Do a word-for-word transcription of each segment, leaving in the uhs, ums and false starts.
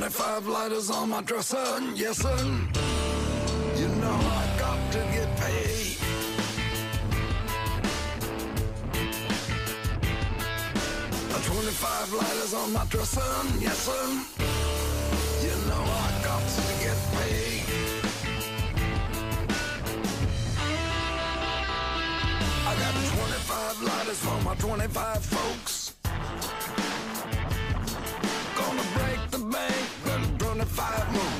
twenty-five lighters on my dresser, yes sir. You know I got to get paid. twenty-five lighters on my dresser, yes sir. You know I got to get paid. I got twenty-five lighters for my twenty-five folks. Gonna break the bank in twenty-five more.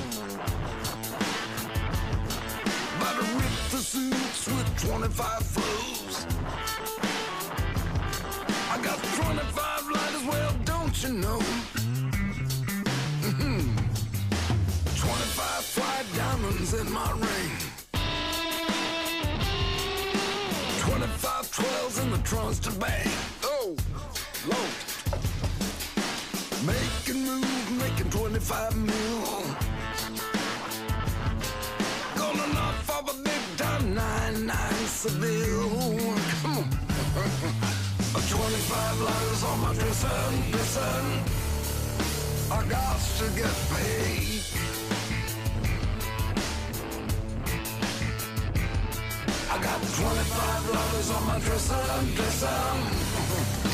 About to rip the suits with twenty-five flows. I got twenty-five lighters, well, don't you know? Mm-hmm. twenty-five fly diamonds in my ring. twenty-five twelves in the trunks to bang. Oh, Lord. Making moves, making twenty-five mil. Gonna knock off a big time nine nine Seville. Come on. twenty-five lighters on my dresser, listen. I got to get paid. I got twenty-five lighters on my dresser, listen.